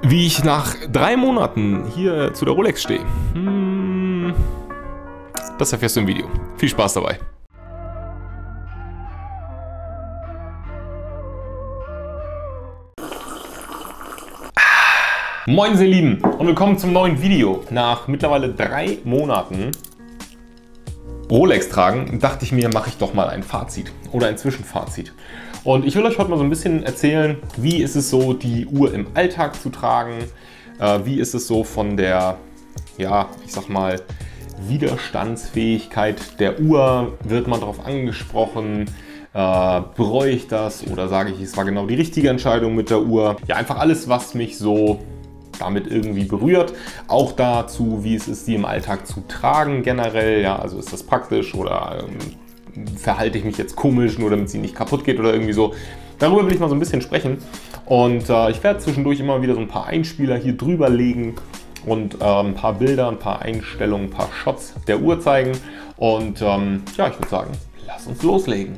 Wie ich nach 3 Monaten hier zu der Rolex stehe, das erfährst du im Video. Viel Spaß dabei. Moin ihr Lieben und willkommen zum neuen Video. Nach mittlerweile 3 Monaten Rolex tragen, dachte ich mir, mache ich doch mal ein Fazit oder ein Zwischenfazit. Und ich will euch heute mal so ein bisschen erzählen, wie ist es so, die Uhr im Alltag zu tragen, wie ist es so von der, ja, ich sag mal, Widerstandsfähigkeit der Uhr, wird man darauf angesprochen, bereue ich das oder sage ich, es war genau die richtige Entscheidung mit der Uhr. Ja, einfach alles, was mich so damit irgendwie berührt. Auch dazu, wie es ist, die im Alltag zu tragen generell. Ja, also ist das praktisch oder verhalte ich mich jetzt komisch, nur damit sie nicht kaputt geht oder irgendwie so. Darüber will ich mal so ein bisschen sprechen. Und ich werde zwischendurch immer wieder so ein paar Einspieler hier drüber legen und ein paar Bilder, ein paar Einstellungen, ein paar Shots der Uhr zeigen. Und ja, ich würde sagen, lass uns loslegen.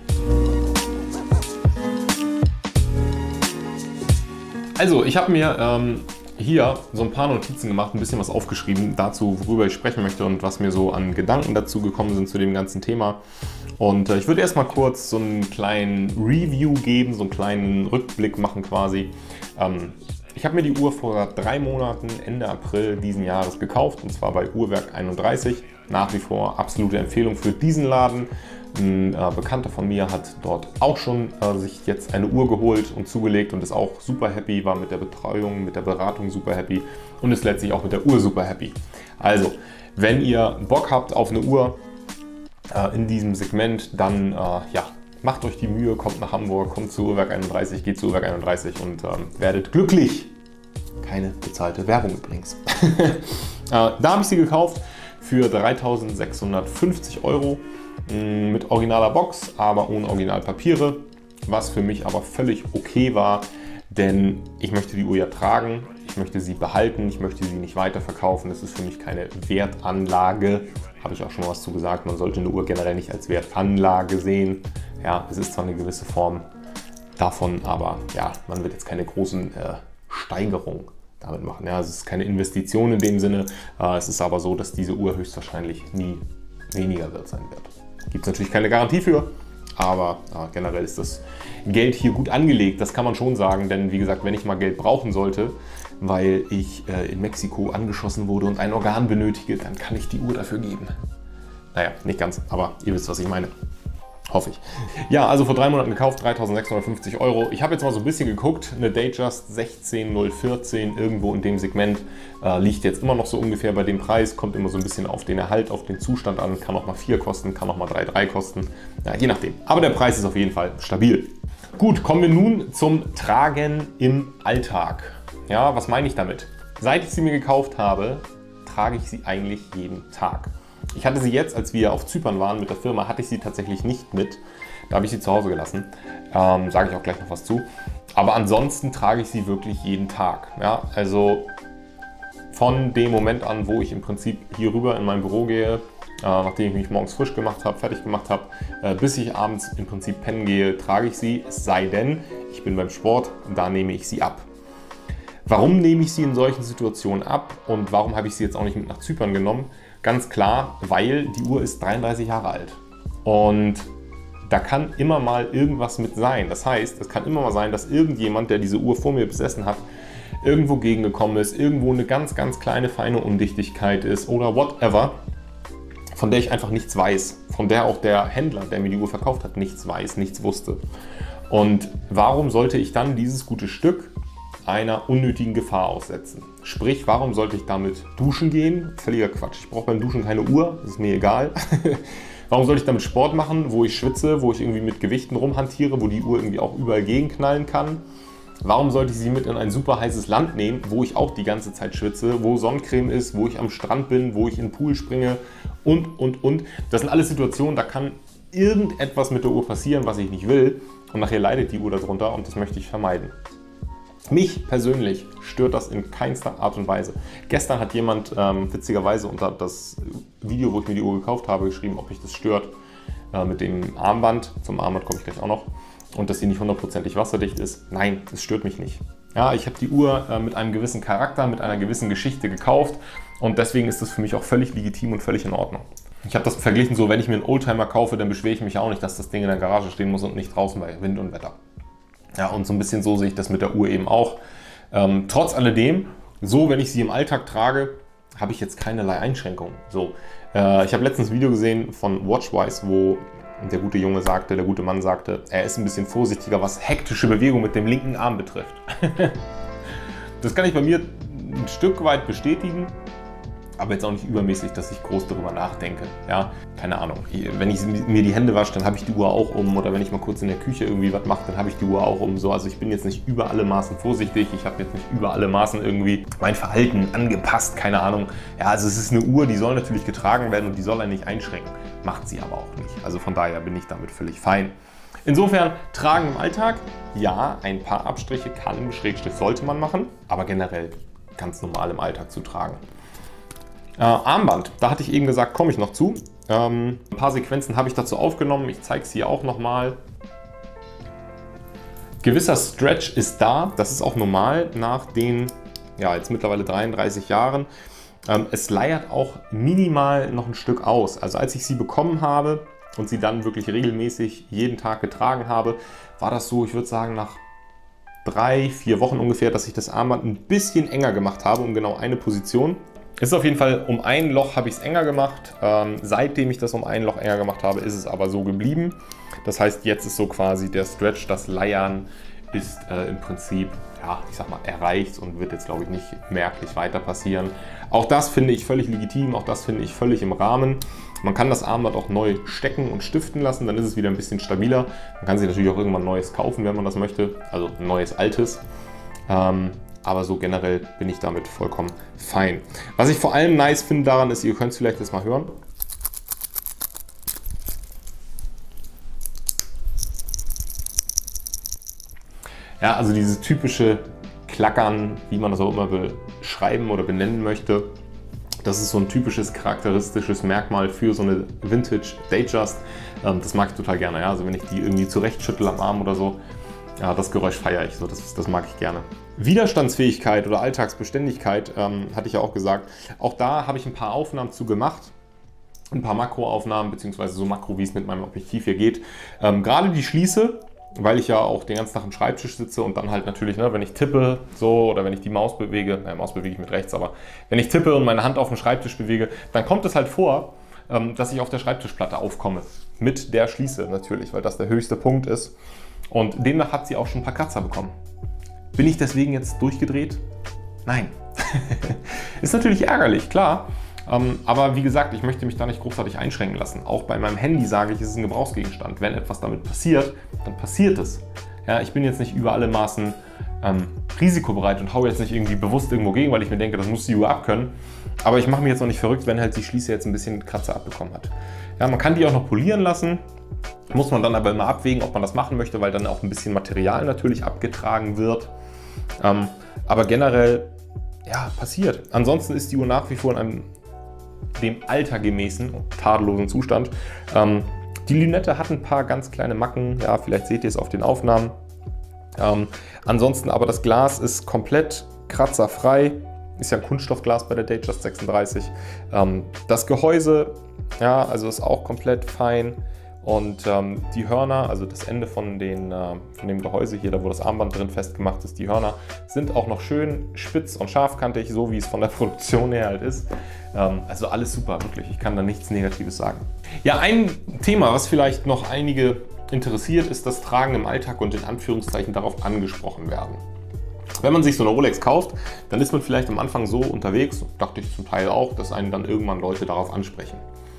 Also, ich habe mir hier so ein paar Notizen gemacht, ein bisschen was aufgeschrieben dazu, worüber ich sprechen möchte und was mir so an Gedanken dazu gekommen sind zu dem ganzen Thema. Und ich würde erstmal kurz so einen kleinen Review geben, so einen kleinen Rückblick machen quasi. Ich habe mir die Uhr vor 3 Monaten, Ende April diesen Jahres gekauft, und zwar bei Uhrwerk 31. Nach wie vor absolute Empfehlung für diesen Laden. Ein Bekannter von mir hat dort auch schon sich jetzt eine Uhr geholt und zugelegt und ist auch super happy, war mit der Betreuung, mit der Beratung super happy und ist letztlich auch mit der Uhr super happy. Also, wenn ihr Bock habt auf eine Uhr in diesem Segment, dann ja, macht euch die Mühe, kommt nach Hamburg, kommt zu Uhrwerk 31, geht zu Uhrwerk 31 und werdet glücklich. Keine bezahlte Werbung übrigens. Da habe ich sie gekauft für 3.650 €. Mit originaler Box, aber ohne Originalpapiere, was für mich aber völlig okay war, denn ich möchte die Uhr ja tragen, ich möchte sie behalten, ich möchte sie nicht weiterverkaufen, das ist für mich keine Wertanlage, habe ich auch schon mal was zu gesagt, man sollte eine Uhr generell nicht als Wertanlage sehen, ja, es ist zwar eine gewisse Form davon, aber ja, man wird jetzt keine großen Steigerungen damit machen, ja, es ist keine Investition in dem Sinne, es ist aber so, dass diese Uhr höchstwahrscheinlich nie weniger wert sein wird. Gibt es natürlich keine Garantie für, aber generell ist das Geld hier gut angelegt, das kann man schon sagen, denn wie gesagt, wenn ich mal Geld brauchen sollte, weil ich in Mexiko angeschossen wurde und ein Organ benötige, dann kann ich die Uhr dafür geben. Naja, nicht ganz, aber ihr wisst, was ich meine. Hoffe ich. Ja, also vor 3 Monaten gekauft, 3.650 €. Ich habe jetzt mal so ein bisschen geguckt, eine Datejust 16014, irgendwo in dem Segment, liegt jetzt immer noch so ungefähr bei dem Preis, kommt immer so ein bisschen auf den Erhalt, auf den Zustand an, kann auch mal 4 kosten, kann auch mal 3,3 kosten, ja, je nachdem. Aber der Preis ist auf jeden Fall stabil. Gut, kommen wir nun zum Tragen im Alltag. Ja, was meine ich damit? Seit ich sie mir gekauft habe, trage ich sie eigentlich jeden Tag. Ich hatte sie jetzt, als wir auf Zypern waren mit der Firma, hatte ich sie tatsächlich nicht mit. Da habe ich sie zu Hause gelassen. Sage ich auch gleich noch was zu. Aber ansonsten trage ich sie wirklich jeden Tag. Ja, also von dem Moment an, wo ich im Prinzip hier rüber in mein Büro gehe, nachdem ich mich morgens frisch gemacht habe, fertig gemacht habe, bis ich abends im Prinzip pennen gehe, trage ich sie. Es sei denn, ich bin beim Sport, da nehme ich sie ab. Warum nehme ich sie in solchen Situationen ab und warum habe ich sie jetzt auch nicht mit nach Zypern genommen? Ganz klar, weil die Uhr ist 33 Jahre alt und da kann immer mal irgendwas mit sein. Das heißt, es kann immer mal sein, dass irgendjemand, der diese Uhr vor mir besessen hat, irgendwo gegengekommen ist, irgendwo eine ganz, ganz kleine, feine Undichtigkeit ist oder whatever, von der ich einfach nichts weiß, von der auch der Händler, der mir die Uhr verkauft hat, nichts weiß, nichts wusste. Und warum sollte ich dann dieses gute Stück einer unnötigen Gefahr aussetzen? Sprich, warum sollte ich damit duschen gehen? Völliger Quatsch. Ich brauche beim Duschen keine Uhr, das ist mir egal. Warum sollte ich damit Sport machen, wo ich schwitze, wo ich irgendwie mit Gewichten rumhantiere, wo die Uhr irgendwie auch überall gegenknallen kann? Warum sollte ich sie mit in ein super heißes Land nehmen, wo ich auch die ganze Zeit schwitze, wo Sonnencreme ist, wo ich am Strand bin, wo ich in den Pool springe und. Das sind alles Situationen, da kann irgendetwas mit der Uhr passieren, was ich nicht will und nachher leidet die Uhr darunter und das möchte ich vermeiden. Mich persönlich stört das in keinster Art und Weise. Gestern hat jemand witzigerweise unter das Video, wo ich mir die Uhr gekauft habe, geschrieben, ob mich das stört mit dem Armband. Zum Armband komme ich gleich auch noch. Und dass sie nicht hundertprozentig wasserdicht ist. Nein, es stört mich nicht. Ja, ich habe die Uhr mit einem gewissen Charakter, mit einer gewissen Geschichte gekauft und deswegen ist das für mich auch völlig legitim und völlig in Ordnung. Ich habe das verglichen so, wenn ich mir einen Oldtimer kaufe, dann beschwere ich mich auch nicht, dass das Ding in der Garage stehen muss und nicht draußen bei Wind und Wetter. Ja, und so ein bisschen so sehe ich das mit der Uhr eben auch. Trotz alledem, so wenn ich sie im Alltag trage, habe ich jetzt keinerlei Einschränkungen. So, ich habe letztens ein Video gesehen von Watchwise, wo der gute Mann sagte, er ist ein bisschen vorsichtiger, was hektische Bewegung mit dem linken Arm betrifft. Das kann ich bei mir ein Stück weit bestätigen, aber jetzt auch nicht übermäßig, dass ich groß darüber nachdenke. Ja, keine Ahnung. Wenn ich mir die Hände wasche, dann habe ich die Uhr auch um. Oder wenn ich mal kurz in der Küche irgendwie was mache, dann habe ich die Uhr auch um. So, also ich bin jetzt nicht über alle Maßen vorsichtig. Ich habe jetzt nicht über alle Maßen irgendwie mein Verhalten angepasst. Keine Ahnung. Ja, also es ist eine Uhr, die soll natürlich getragen werden und die soll einen nicht einschränken. Macht sie aber auch nicht. Also von daher bin ich damit völlig fein. Insofern, tragen im Alltag, ja, ein paar Abstriche kann, Schrägstrich sollte man machen, aber generell ganz normal im Alltag zu tragen. Armband, da hatte ich eben gesagt, komme ich noch zu. Ein paar Sequenzen habe ich dazu aufgenommen, ich zeige es hier auch nochmal. Gewisser Stretch ist da, das ist auch normal nach den, ja, jetzt mittlerweile 33 Jahren. Es leiert auch minimal noch ein Stück aus. Also als ich sie bekommen habe und sie dann wirklich regelmäßig jeden Tag getragen habe, war das so, ich würde sagen, nach 3-4 Wochen ungefähr, dass ich das Armband ein bisschen enger gemacht habe, um genau eine Position. Es ist auf jeden Fall um ein Loch habe ich es enger gemacht. Seitdem ich das um ein Loch enger gemacht habe, ist es aber so geblieben. Das heißt, jetzt ist so quasi der Stretch, das Leiern ist im Prinzip, ja, ich sag mal, erreicht und wird jetzt, glaube ich, nicht merklich weiter passieren. Auch das finde ich völlig legitim, auch das finde ich völlig im Rahmen. Man kann das Armband auch neu stecken und stiften lassen, dann ist es wieder ein bisschen stabiler. Man kann sich natürlich auch irgendwann Neues kaufen, wenn man das möchte, also ein neues Altes. Aber so generell bin ich damit vollkommen fein. Was ich vor allem nice finde daran ist, ihr könnt es vielleicht jetzt mal hören. Ja, also dieses typische Klackern, wie man das auch immer beschreiben oder benennen möchte. Das ist so ein typisches charakteristisches Merkmal für so eine Vintage Datejust. Das mag ich total gerne. Ja? Also wenn ich die irgendwie zurechtschüttel am Arm oder so, ja, das Geräusch feiere ich so, das mag ich gerne. Widerstandsfähigkeit oder Alltagsbeständigkeit, hatte ich ja auch gesagt. Auch da habe ich ein paar Aufnahmen zu gemacht. Ein paar Makroaufnahmen, beziehungsweise so Makro, wie es mit meinem Objektiv hier geht. Gerade die Schließe, weil ich ja auch den ganzen Tag am Schreibtisch sitze und dann halt natürlich, ne, wenn ich tippe so oder wenn ich die Maus bewege, Maus bewege ich mit rechts, aber wenn ich tippe und meine Hand auf den Schreibtisch bewege, dann kommt es halt vor, dass ich auf der Schreibtischplatte aufkomme. Mit der Schließe natürlich, weil das der höchste Punkt ist. Und demnach hat sie auch schon ein paar Kratzer bekommen. Bin ich deswegen jetzt durchgedreht? Nein. Ist natürlich ärgerlich, klar. Aber wie gesagt, ich möchte mich da nicht großartig einschränken lassen. Auch bei meinem Handy sage ich, es ist ein Gebrauchsgegenstand. Wenn etwas damit passiert, dann passiert es. Ja, ich bin jetzt nicht über alle Maßen risikobereit und haue jetzt nicht irgendwie bewusst irgendwo gegen, weil ich mir denke, das muss die Uhr abkönnen. Aber ich mache mich jetzt noch nicht verrückt, wenn halt die Schließe jetzt ein bisschen Kratzer abbekommen hat. Ja, man kann die auch noch polieren lassen. Muss man dann aber immer abwägen, ob man das machen möchte, weil dann auch ein bisschen Material natürlich abgetragen wird. Aber generell, ja, passiert. Ansonsten ist die Uhr nach wie vor in einem dem altergemäßen und tadellosen Zustand. Die Lünette hat ein paar ganz kleine Macken, ja, vielleicht seht ihr es auf den Aufnahmen. Ansonsten aber das Glas ist komplett kratzerfrei, ist ja ein Kunststoffglas bei der Datejust 36. Das Gehäuse, ja, also ist auch komplett fein. Und die Hörner, also das Ende von dem Gehäuse hier, da wo das Armband drin festgemacht ist, die Hörner sind auch noch schön spitz und scharfkantig, so wie es von der Produktion her halt ist. Also alles super, wirklich. Ich kann da nichts Negatives sagen. Ja, ein Thema, was vielleicht noch einige interessiert, ist das Tragen im Alltag und in Anführungszeichen darauf angesprochen werden. Wenn man sich so eine Rolex kauft, dann ist man vielleicht am Anfang so unterwegs, dachte ich zum Teil auch, dass einen dann irgendwann Leute darauf ansprechen.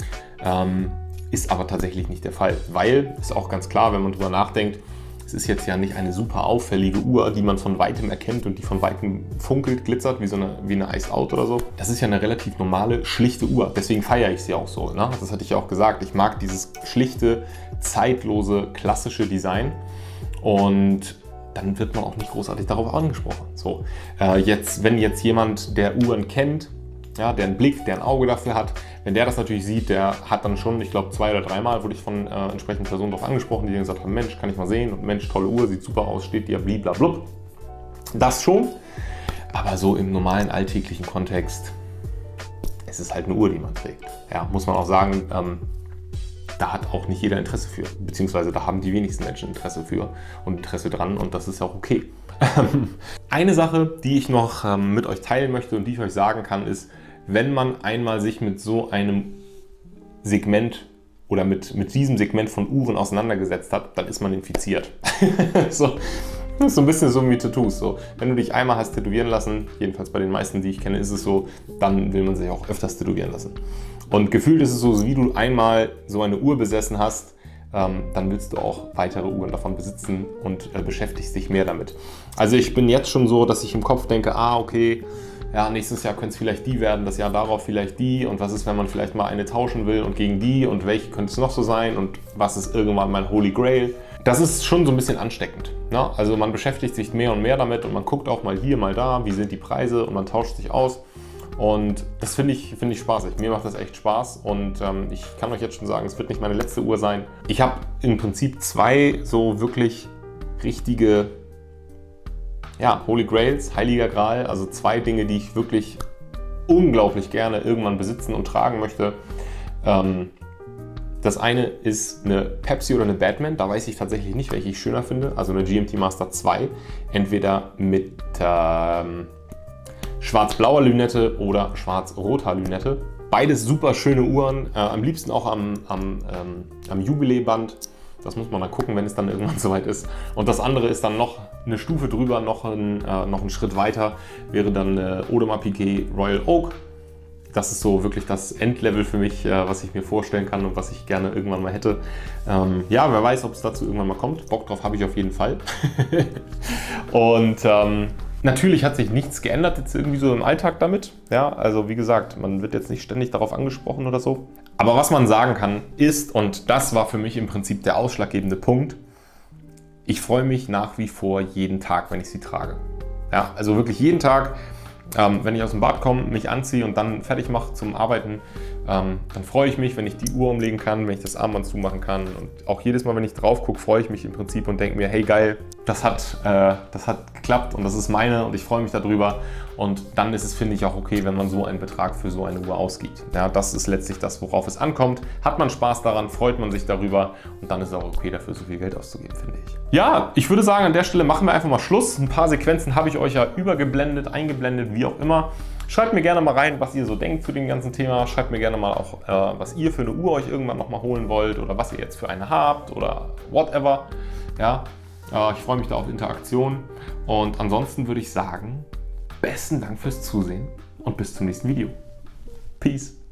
Ist aber tatsächlich nicht der Fall, weil, ist auch ganz klar, wenn man drüber nachdenkt, es ist jetzt ja nicht eine super auffällige Uhr, die man von Weitem erkennt und die von Weitem funkelt, glitzert, wie eine Iced Out oder so. Das ist ja eine relativ normale, schlichte Uhr, deswegen feiere ich sie auch so. Ne? Das hatte ich ja auch gesagt, ich mag dieses schlichte, zeitlose, klassische Design und dann wird man auch nicht großartig darauf angesprochen. So, wenn jetzt jemand, der Uhren kennt, ja, der einen Blick, der ein Auge dafür hat, wenn der das natürlich sieht, der hat dann schon, ich glaube 2 oder 3 Mal wurde ich von entsprechenden Personen darauf angesprochen, die dann gesagt haben, Mensch, kann ich mal sehen und Mensch, tolle Uhr, sieht super aus, steht dir bliblablub. Das schon, aber so im normalen alltäglichen Kontext, es ist halt eine Uhr, die man trägt. Ja, muss man auch sagen, da hat auch nicht jeder Interesse für, beziehungsweise da haben die wenigsten Menschen Interesse für und Interesse dran und das ist auch okay. Eine Sache, die ich noch mit euch teilen möchte und die ich euch sagen kann, ist, wenn man einmal sich mit so einem Segment oder mit diesem Segment von Uhren auseinandergesetzt hat, dann ist man infiziert. So, das ist so ein bisschen so wie Tattoos. So. Wenn du dich einmal hast tätowieren lassen, jedenfalls bei den meisten, die ich kenne, ist es so, dann will man sich auch öfters tätowieren lassen. Und gefühlt ist es so, wie du einmal so eine Uhr besessen hast, dann willst du auch weitere Uhren davon besitzen und beschäftigst dich mehr damit. Also ich bin jetzt schon so, dass ich im Kopf denke, okay, ja, nächstes Jahr könnte es vielleicht die werden, das Jahr darauf vielleicht die und was ist, wenn man vielleicht mal eine tauschen will und gegen die und welche könnte es noch so sein und was ist irgendwann mein Holy Grail. Das ist schon so ein bisschen ansteckend. Ne? Also man beschäftigt sich mehr und mehr damit und man guckt auch mal hier, mal da, wie sind die Preise und man tauscht sich aus. Und das finde ich spaßig. Mir macht das echt Spaß und ich kann euch jetzt schon sagen, es wird nicht meine letzte Uhr sein. Ich habe im Prinzip 2 so wirklich richtige Holy Grails, Heiliger Gral, also 2 Dinge, die ich wirklich unglaublich gerne irgendwann besitzen und tragen möchte. Das eine ist eine Pepsi oder eine Batman, da weiß ich tatsächlich nicht, welche ich schöner finde. Also eine GMT Master 2, entweder mit schwarz-blauer Lünette oder schwarz-roter Lünette. Beides super schöne Uhren, am liebsten auch am Jubiläeband. Das muss man dann gucken, wenn es dann irgendwann soweit ist. Und das andere ist dann noch eine Stufe drüber, noch einen Schritt weiter, wäre dann Audemars Piguet Royal Oak. Das ist so wirklich das Endlevel für mich, was ich mir vorstellen kann und was ich gerne irgendwann mal hätte. Ja, wer weiß, ob es dazu irgendwann mal kommt. Bock drauf habe ich auf jeden Fall. Und natürlich hat sich nichts geändert jetzt irgendwie so im Alltag damit. Ja, also wie gesagt, man wird jetzt nicht ständig darauf angesprochen oder so. Aber was man sagen kann ist, und das war für mich im Prinzip der ausschlaggebende Punkt, ich freue mich nach wie vor jeden Tag, wenn ich sie trage. Ja, also wirklich jeden Tag, wenn ich aus dem Bad komme, mich anziehe und dann fertig mache zum Arbeiten, dann freue ich mich, wenn ich die Uhr umlegen kann, wenn ich das Armband zumachen kann. Und auch jedes Mal, wenn ich drauf gucke, freue ich mich im Prinzip und denke mir, hey geil, das hat geklappt und das ist meine und ich freue mich darüber. Und dann ist es, finde ich, auch okay, wenn man so einen Betrag für so eine Uhr ausgibt. Ja, das ist letztlich das, worauf es ankommt. Hat man Spaß daran, freut man sich darüber und dann ist es auch okay, dafür so viel Geld auszugeben, finde ich. Ja, ich würde sagen, an der Stelle machen wir einfach mal Schluss. Ein paar Sequenzen habe ich euch ja übergeblendet, eingeblendet, wie auch immer. Schreibt mir gerne mal rein, was ihr so denkt zu dem ganzen Thema. Schreibt mir gerne mal auch, was ihr für eine Uhr euch irgendwann nochmal holen wollt oder was ihr jetzt für eine habt oder whatever. Ja, ich freue mich da auf Interaktion und ansonsten würde ich sagen, besten Dank fürs Zusehen und bis zum nächsten Video. Peace.